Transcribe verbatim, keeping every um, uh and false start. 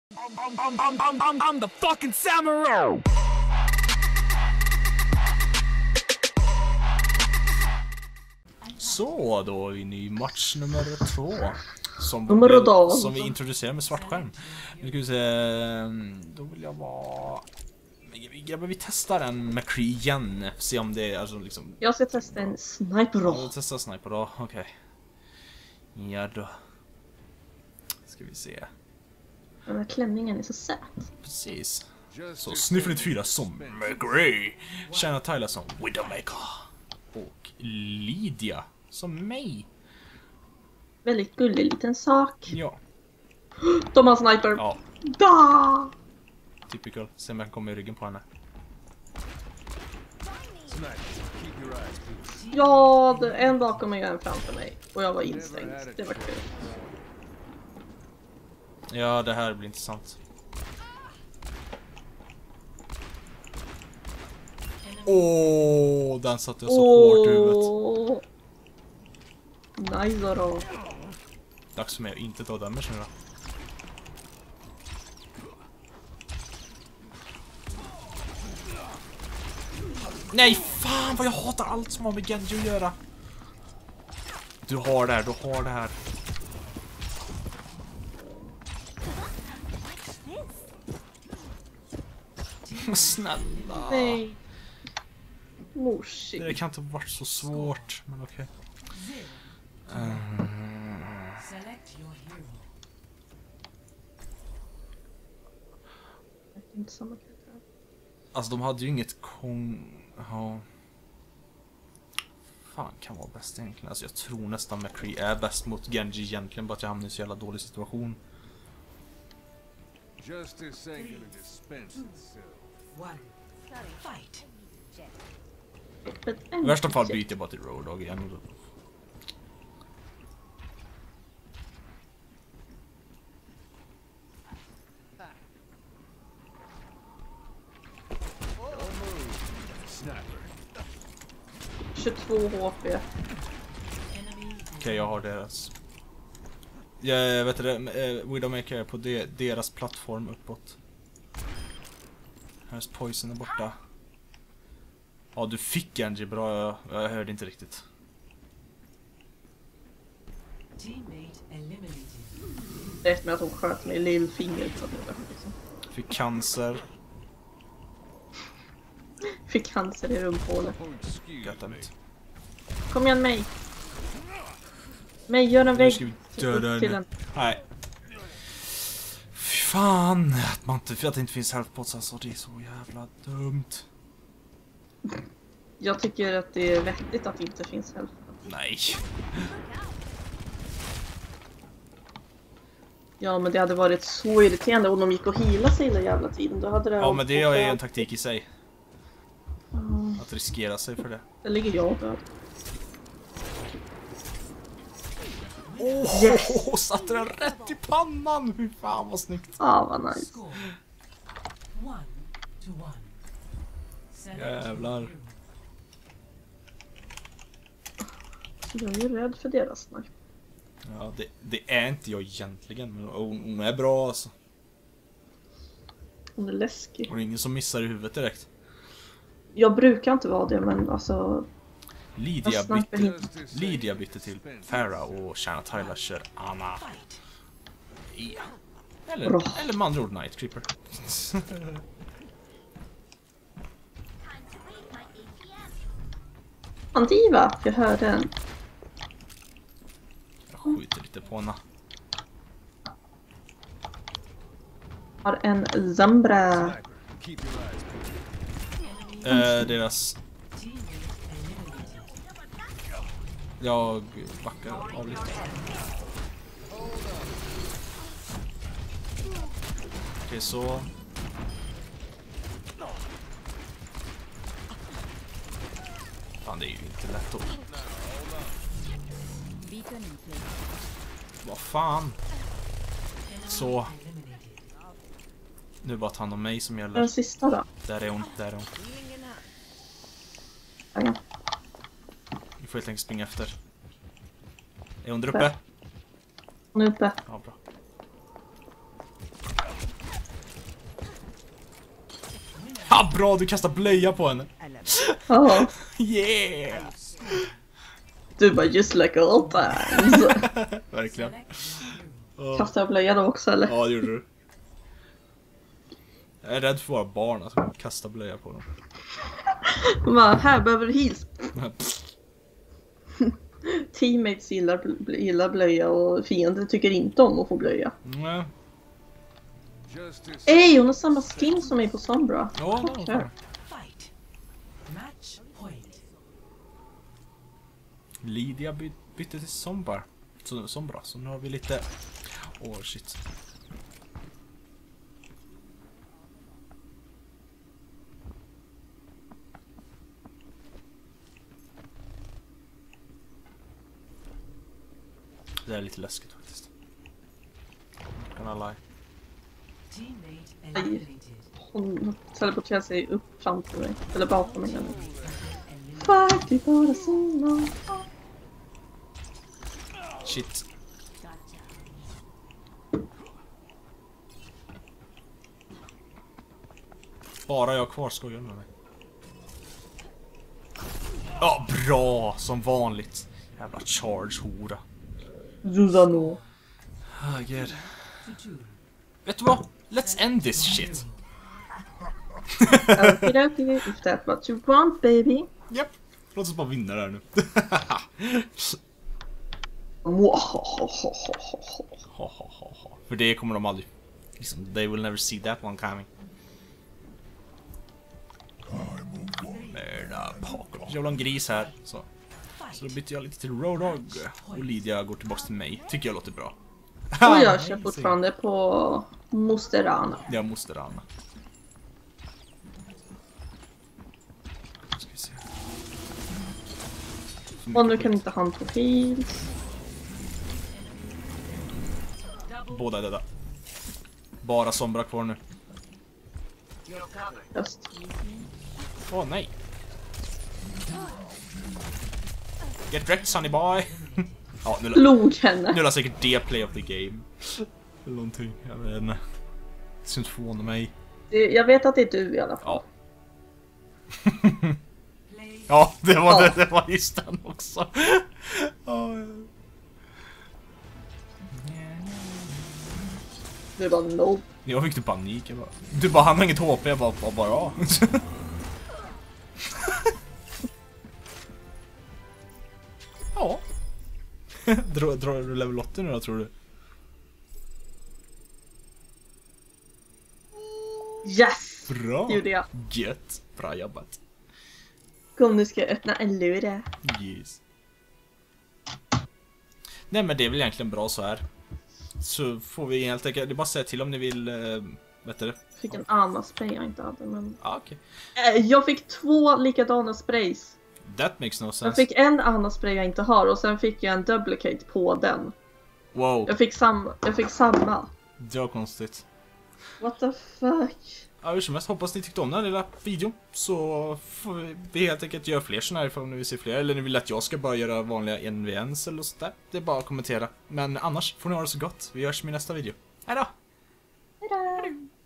I'm, I'm, I'm, I'm, I'm the fucking samurai! Så då är vi i match nummer två. Som, nummer som vi introducerar med svart skärm. Nu ska vi se. Då vill jag vara... Grabbar, vi testar en McCree igen. Se om det är alltså liksom... Jag ska testa en sniper då. Jag testar sniper då, okej. Okay. Ja då. Ska vi se. Den här klänningen är så söt. Precis. Så Sniffle fyra som McCree. Shanna Tyler som Widowmaker. Och Lydia som mig. Väldigt gullig liten sak. Ja. De har sniper. Ja. Da! Typical. Se om jag kommer i ryggen på henne. Ja, det, en bakom mig och en framför mig. Och jag var instängd. Det var kul. Ja, det här blir intressant. Åh, oh, den satte jag så oh. hårt i huvudet. Nice då. Dags för mig att inte ta damage nu då. Nej, fan vad jag hatar allt som har med Genji att göra. Du har det här, du har det här. Snälla. Nej. Morsig. Det kan inte ha varit så svårt, men okej. Okay. Um... Inte samma karaktär. Alltså de hade ju inget kong... Ja. Fan kan vara bäst egentligen. Alltså jag tror nästan McCree är bäst mot Genji egentligen, bara att jag hamnar i så jävla dålig situation. I värsta fall byter jag bara till Road Dogg igen. tjugotvå H P. Okej, okay, jag har deras. Jag vet det, uh, Widowmaker är på de, deras plattform uppåt. Här är Poison är borta. Ja, du fick Genji bra. Jag, jag hörde inte riktigt. Det är med att hon sköt mig i lillfingret. Liksom. Fick cancer. Fick cancer i rumphålet. Göttemigt. Kom igen mig. Mig, gör en vägg. Nu ska vi döda till den. Nej. Fy fan. Att, man inte, att det inte finns healthpots alltså. Det är så jävla dumt. Jag tycker att det är vettigt att det inte finns healthpots. Nej. Ja, men det hade varit så irriterande om de gick och healade sig hela jävla tiden. Då hade det ja, men det är en taktik i sig. Mm. Att riskera sig för det. Det ligger jag där. Åh, oh, yes. Satte den rätt i pannan. Hur fan vad snyggt. Ja, ah, vad nice. Jävlar. Jag är ju rädd för deras sniper. Ja, det, det är inte jag egentligen. Men hon är bra alltså. Hon är läskig. Och det är ingen som missar i huvudet direkt. Jag brukar inte vara det, men alltså... Lydia bytte, Lydia bytte till Farah och Shanna Tyler kör Anna. Ja. Eller, oh. eller med andra ord Night Creeper. Antiva, jag hörde en. Jag skjuter lite på henne. Har en Zambra. Eh, deras... Jag backar av lite. Okej, så... Fan, det är ju inte lätt då. Vad fan? Så... Nu är bara ta hand om mig som gäller. Den sista då? Där är hon, där är hon. Ja. Vi får helt enkelt springa efter. Är hon där uppe? Hon är uppe. Ja, bra. Ah, bra, du kastar blöja på henne. Ja. Yeah! Du bara just like all times. Verkligen. Kastar jag blöja då också eller? Ja, det gjorde du. Jag är rädd för våra barn, alltså. Kasta blöja på dem. Bara, här behöver du heals. Teammates gillar, gillar blöja och fiender tycker inte om att få blöja. Nej. Ey, hon har samma skin som mig på Sombra. Ja, Fuck det her. Lydia by bytte till Sombra. Så, Sombra, så nu har vi lite... Åh, oh, shit. Det är lite läskigt faktiskt. Can I lie? Nej. Hon teleporterar sig upp framför mig. Eller bakom mig. Fuck, det är bara så. Shit. Bara jag kvar, skojar med mig. Ja, bra! Som vanligt. Jävla charge-hora. Susano. Oh, God. Vet du vad? Let's end this shit. Okay, okay, if that's what you want, baby. Japp. Låt oss bara vinna det här nu. För det kommer de aldrig... Liksom, they will never see that one coming. Jävla en gris här. Så. Så då byter jag lite till Roadhog. Och Lydia går tillbaka till mig. Tycker jag låter bra. Och jag kör fortfarande på Mosterana. Jag måste rana. Ska vi se. Och nu kan inte han få heals. Båda är döda. Bara Sombra kvar nu. Just. Åh, oh, nej. Get wrecked, sonny boy. Ja, nu, Log henne. nu är det säkert det play of the game. Eller någonting, jag vet inte. Det ska inte förvåna mig. Det- Jag vet att det är du i alla fall. Ja. Ja, det var, Ja. Det, det var just den också. Ja, ja. Du bara nope. Jag fick typ panik. Jag bara, du bara, han har inget H P. Jag bara, bara, bara ja. Ja. Drar, drar du level åttio nu då, tror du? Yes! Bra. Det gjorde jag. Gött. Bra jobbat. Kom, nu ska jag öppna en lure. Yes. Nej, men det är väl egentligen bra så här. Så får vi helt enkelt, det är bara att säga till om ni vill, äh, vet du det? Fick en annan spray jag inte hade, men... Ja, okej. Eh, Jag fick två likadana sprays. That makes no Jag sense. fick en annan spray jag inte har och sen fick jag en duplicate på den. Wow, Jag fick, sam jag fick samma. det var konstigt. What the fuck? Ja, hur som helst, hoppas ni tyckte om den här lilla videon. Så får vi helt enkelt göra fler såna här ifall ni vill se fler. Eller ni vill att jag ska bara göra vanliga en v ett eller sådär. Det är bara att kommentera. Men annars får ni ha det så gott. Vi görs i min nästa video. Hejdå! Hejdå!